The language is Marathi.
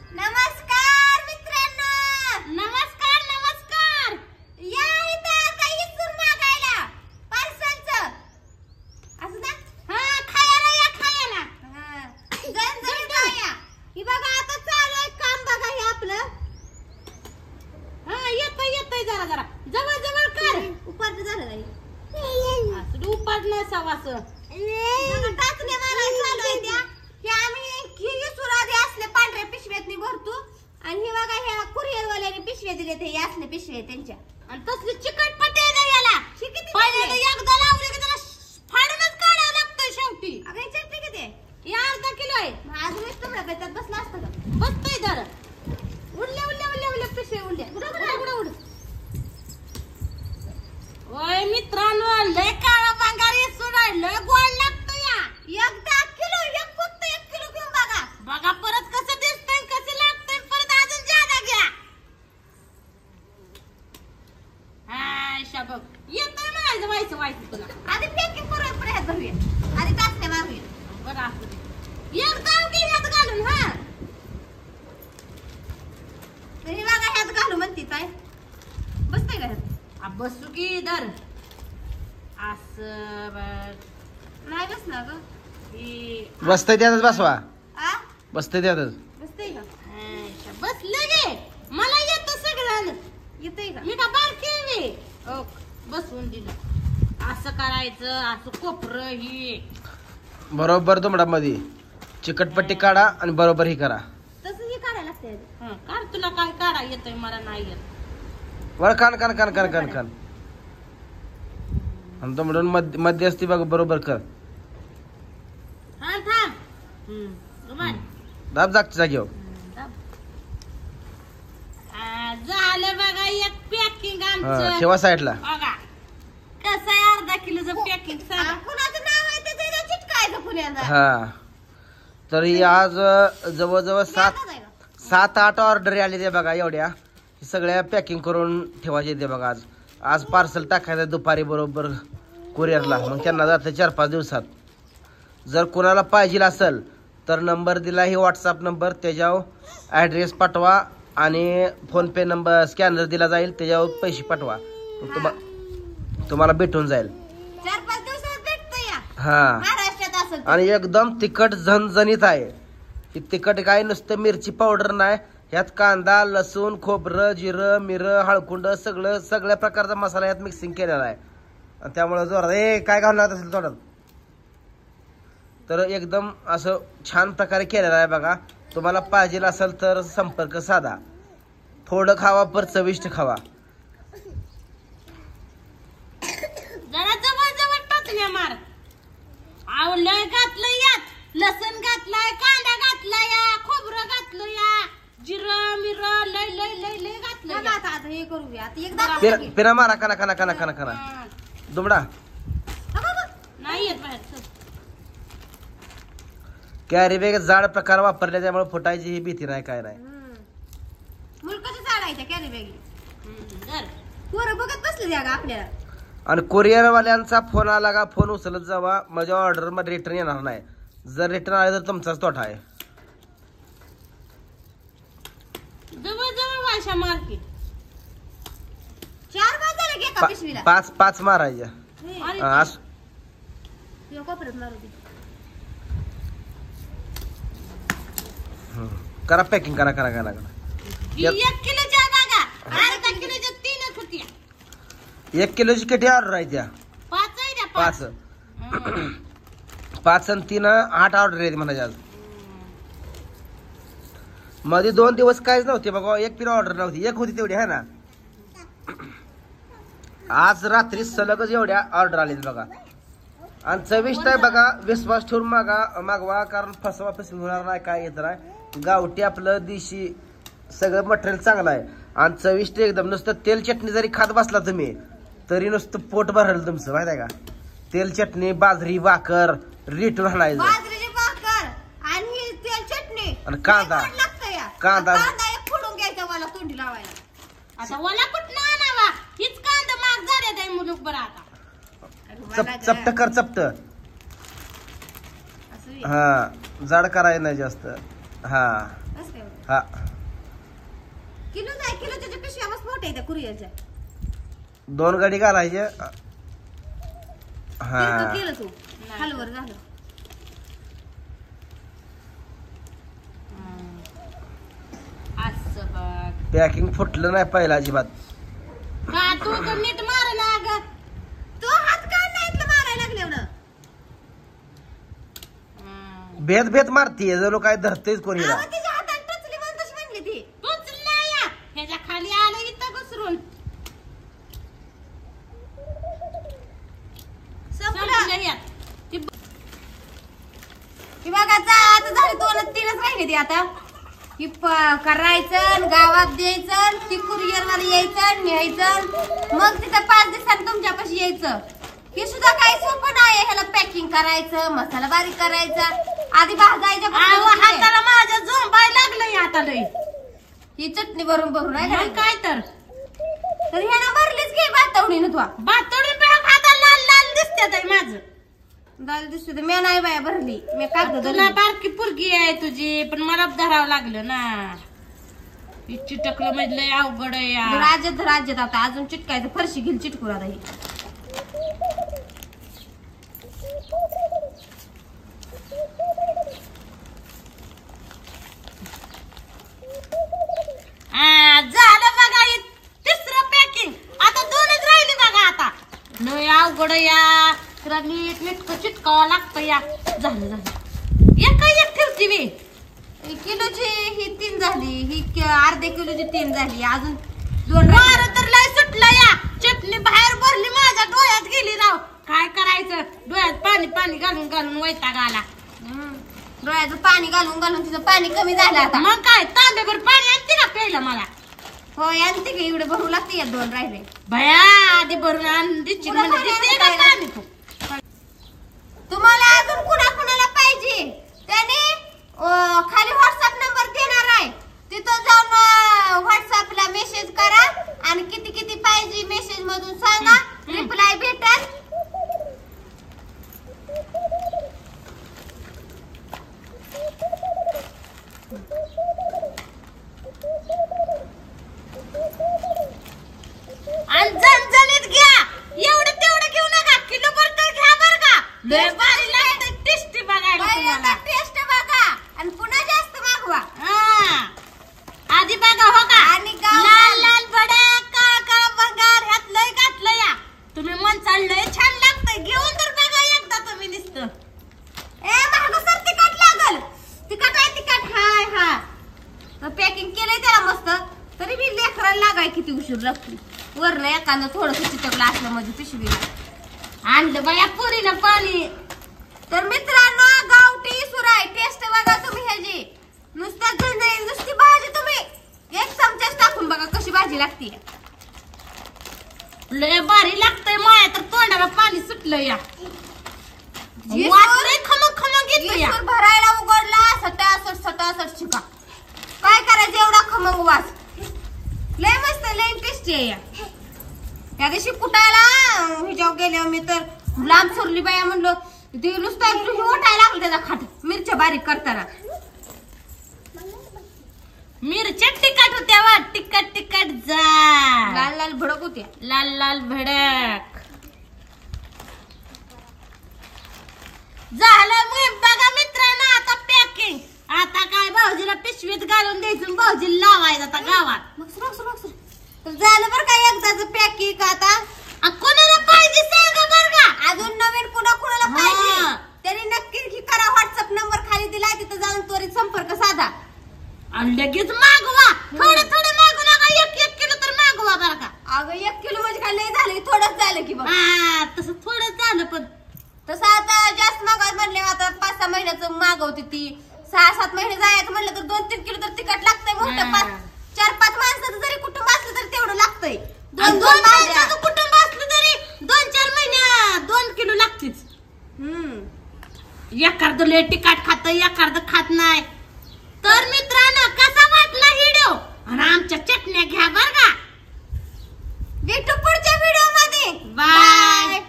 नमस्कार मित्रांनो. नमस्कार नमस्कार. या इथं काही सूर मागायला पार्सलचं असं ना. हा खायला या खायला. जण खाया. ही बघा आता चालू आहे काम बघा हे आपलं. हा येतोय जरा जरा जवळ जवळ कर. उपाट झालं नाही असं उपाट न सवास टाचण्या मारायला चालू आहे त्या. हे आम्ही ही सुरादी असले पांढऱ्या पिशव्यातनी भरतो आणि हे बघा ह्या कुरिअर वाल्याने पिशव्या दिले ते असले पिशव्या त्यांच्या. आणि तसली चिकटपट्टी आहे ना याला. किती पहिल्यांदा एकदा लावले की त्याला फाडूनच काढावं लागतं शेवटी. अगं ही चटणी किती आहे? हे अर्धा किलो आहे. अजूनच तुमच्या बेतात बसला असतं का? बसतोय जरा उडल्या पिशव्या उडल्या. उड ओय मित्रांनो लय काळा भांगारी सुराय लय गोड लागतो या. एकदा किलो एक फक्त 1 किलो घेऊन बघा. बघा परत कसं दिसतंय कसं लागतंय परत अजून जादा घ्या. हाय शाबक येतोय म्हणायचं व्हायचं तुला. आधी पॅकिंग करून प्रयत्न भरूया. आधी टाचण्या मारूया. बरं असू दे. एकदम की ह्यात घालून हा. तरी बघा ह्यात घालू म्हणते काय बसतंय का ह्यात? बसू की दर असं नाही बसणार ग. बसतंय त्यातच बसवा. आ बसतंय त्यातच. बसतंय का? बसले गे मला येतं सगळं. येतंय का? मी का बारकी मी बसवून दिलं. असं करायचं असं कोपरं ही बरोबर तुमडा मध्ये चिकटपट्टी काढा आणि बरोबर ही करा. तसं हे काढायला लागतंय. काढ तुला काय काढा येतोय मला नाही येत. बर कान आणि तुमडून मध्ये असते बघ बरोबर कर. हा थांब दाब जागच्या जागेवर. झालं बघा एक पॅकिंग आमचं. ठेवा साईडला. बघा कसं आहे अर्धा किलोचं पॅकिंग सांगा. कुणाचं नाव आहे ते त्याच्या चिटकायचं पुण्याला. हा तरी आज जवळजवळ 7-8 ऑर्डर आले ते बघा एवढ्या. सगळ्या पॅकिंग करून ठेवायचे ते बघा. आज पार्सल टाकायचं दुपारी बरोबर कुरिअरला. मग त्यांना जातं 4-5 दिवसात. जर कोणाला पाहिजे असेल तर नंबर दिला आहे व्हॉट्सअप नंबर. त्याच्यावर ॲड्रेस पाठवा आणि फोनपे नंबर स्कॅनर दिला जाईल त्याच्यावर पैसे पाठवा. तुम्हाला भेटून जाईल 4-5 दिवसात भेटतं या. हा. महाराष्ट्रात असेल आणि एकदम तिखट झणझणीत आहे. ही तिखट काय नुसतं मिरची पावडर नाही. ह्यात कांदा लसूण खोबरं जिरं मिरं हळकुंड सगळ्या प्रकारचा मसाला यात मिक्सिंग केलेला आहे. त्यामुळे जोरात काय घालणार असेल थोडं तर एकदम असं छान प्रकारे केलेला आहे बघा. तुम्हाला पाहिजे असेल तर संपर्क साधा. थोडं खावा पर चविष्ट खावा. जरा जवळ जवळ टाचण्या मार. आवलं घातलं यात लसूण घातलाय कांदा घातलाय खोबरं घातलं या जिरं मिरं लय लय लय लय घातलं. आता हे करूया. आता एकदा पिरा मारा कना दुमडा नाही येत बाहेर. कॅरी बॅग जाड प्रकार वापरले त्यामुळे फुटायची ही भीती नाही काय नाही. मुलकाची झाड आहे त्या कॅरी बॅगी. पोरं बघत बसले त्या आपल्याला. आणि कुरिअरवाल्यांचा फोन आला का फोन उचलत जावा. माझ्या ऑर्डर मध्ये रिटर्न येणार नाही. जर रिटर्न आले तर तुमचाच तोटा आहे. जवळ जवळ वाशा मार्केट 4 बाद झाले एका पिशवीला. 5 मारायच्या. कोपऱ्यात मारू दे. करा पॅकिंग करा 1 किलोच्या बघा अर्धा किलोच्या 3च होत्या. 1 किलोची किती ऑर्डर आहे त्या? 5 आहे त्या 5 आणि 3 8 ऑर्डर आहे म्हणायचे. आज मध्ये 2 दिवस काहीच नव्हते बघा. एक पिन ऑर्डर नव्हती. एक होती तेवढी आहे ना. आज रात्री सलगच एवढ्या ऑर्डर आले बघा. आणि चविष्ट आहे बघा. विश्वास ठेवून मागवा कारण फसवा होणार नाही काय येत नाही. गावठी आपलं देशी सगळं मटेरियल चांगलं आहे आणि चविष्ट एकदम. नुसतं तेल चटणी जरी खात बसला तुम्ही तरी नुसतं पोट भरलं तुमचं माहित आहे का. तेल चटणी बाजरी भाकर रीट राहायचं. बाजरीची भाकर आणि तेल चटणी आणि कांदा एक फोडून घ्यायचा मला तोंडी लावायला. आता मला कुठं आणावा हीच कांदा माग झाले त्या मुलूक बरं. आता चपट कर चपट. हा जाड करायचं नाही जास्त. हा कसं काय एवढं? हा किलो नाही, किलोच्या पिशव्या मस्त मोठ्या आहेत त्या कुरिअरच्या. 2 गाडी घालायचे. हा तिरकं केलं तू हलवर झालं. असं बघ पॅकिंग फुटलं नाही पहिला अजिबात. का तू तर नीट मार ना ग. तो हात का नाही इथलं मारायला लागले एवढं. भेद भेद मारतीये जणू काय धरतेच कोणी अहो, तिच्या हाताने टचली म्हणून तशी म्हणली ती. तूच नाही या. ह्याच्या खाली आलं इथं घसरून संपलं. संपलं यात. ती ही बघा आता झाली 2-3च राहिली ती आता. ही करायचं आणि गावात द्यायचं, ती कुरिअर वाला यायचं न्यायचं, मग तिथं 5 दिवसांनी तुमच्यापाशी यायचं. हे सुद्धा काही सोपं नाही. ह्याला पॅकिंग करायचं, मसाला बारीक करायचा, आधी भाजायच्या आव, हाताला माझ्या झोंबाय लागलंय आता लई. ही चटणी भरून भरून आहे मग काय तर तर ह्यानं भरलीच की भातवडीनं तू. भातोडून हाताला लाल लाल दिसते माझं. दाल दिसते तर मी नाही बाया भरली, मी कागद तुला बारकी पुरगी आहे तुझी, पण मला धरावं लागलं ना. चिटकलं म्हणजे लय अवघड आहे यार. राज्यात आता अजून चिटकायचं, फरशी घेईल चिटकून आता ही. झालं बघा हे तिसरं पॅकिंग. आता 2च राहिली बघा. आता लय अवघड या. तुला नीट नीट चिटकावं लागतं या. झालं एक ठेवती मी. ही किलोची ही 3 झाली, ही अर्ध्या किलोची 3 झाली, अजून 2 वार तर लय सुटलं या. चटणी बाहेर भरली माझ्या डोळ्यात गेली राव. काय करायचं, डोळ्यात पाणी घालून वैताग आला. डोळ्याचं पाणी घालून तिचं पाणी कमी झालं आता. मग काय तांब्याभर पाणी आणते का प्यायला मला. होय आणते की एवढे भरू लागते या 2 राहिले. भया आधी भरून आण दिसची पुढं म्हणजे पाणी दिसते का आणता पाणी तू. तुम्हाला अजून कुणाला पाहिजे त्याने खाली व्हॉट्सअप नंबर देणार आहे, तिथं जाऊन व्हॉट्सअपला मेसेज करा आणि किती पाहिजे मेसेज मधून सांगा, रिप्लाय भेटेल. आणि झणझणीत घ्या. एवढं तेवढं घेऊ नका, किलो भर तर घ्या बर का. लय भारी लागतं टेस्टी बघायला तुम्हाला. टेस्ट बघा आणि पुन्हा जास्त मागवा. हा. आधी बघा हो का. आणि गाव- लाल लाल भडक काळा भंगार ह्यात लय घातलं या. तुम्ही म्हणसाल लय छान लागतंय, घेऊन तर बघा एकदा तुम्ही नुसतं. महाग सर तिखट लागल. तिखट आहे तिखट. हाय हा पॅकिंग केलंय त्याला मस्त, तरी मी लेकराला लागाय किती उशीर लागतो. वरनं एखादं थोडंसं चिटकलं असलं म्हणजे पिशवीला. आणलं बाया पुरीनं पाणी. तर मित्रांनो, गावठी सुराय टेस्ट बघा तुम्ही ह्याची. नुसतं झणझणीत नुसती भाजी तुम्ही 1 चमचाच टाकून बघा कशी भाजी लागते. लय भारी लागतंय. माया तर तोंडाला पाणी सुटलं या. जी वास सूर- लय खमंग येतो जी या. सूर भरायला उघडला सटासट शिका. काय करायचं एवढा खमंग वास. लय मस्त, लय टेस्टी आहे या. त्या दिवशी कुटायला ह्याच्यावर गेल्यावर मी तर लांब सोरली बाया म्हणलो, ते नुसतं ओठायला लागलं त्याचा खाट मिरच्या बारीक करताना. मिरच्या तिखट होत्या वा. तिखट जा. लाल लाल भडक होत्या. लाल लाल भडक झालं. मग बघा मित्रांनो आता पॅकिंग. आता काय भाऊजीला पिशवीत घालून द्यायचं, भाऊजीला लावायचं आता गावात. तर झालं बरं का एकदाच पॅकिंग. आता कोणाला पाहिजे सांगा बरं का. अजून नवीन पुन्हा कुणाला पाहिजे हा. त्यांनी नक्की करा. व्हॉट्सअप नंबर खाली दिलाय, तिथं जाऊन त्वरित संपर्क साधा आणि लगेच मागवा. थोडं मागू नका. 1 किलो तर मागवा बरं का. अगं 1 किलो म्हणजे काय लय झालं की थोडंच झालं की बघ. हा तसं थोडं झालं, पण तसं आता जास्त मागवत म्हणले, आता 5-6 महिन्याचं मागवते ती. 6-7 महिने जायचं म्हणलं तर 2-3 किलो तर तिखट लागतंय. मोठं हा. 4-5 माणसाचं जरी कुटुंब असलं तरी तेवढं लागतंय. आणि 2 माणसाचं कुटुंब असलं तरी 2-4 महिने 2 किलो लागतेच. एखादं लय तिखट खातं, एखादं खात नाही. तर मित्रांनो कसा वाटला व्हिडिओ, आणि आमच्या चटण्या घ्या बरं का. भेटू पुढच्या व्हिडिओ मध्ये. बाय.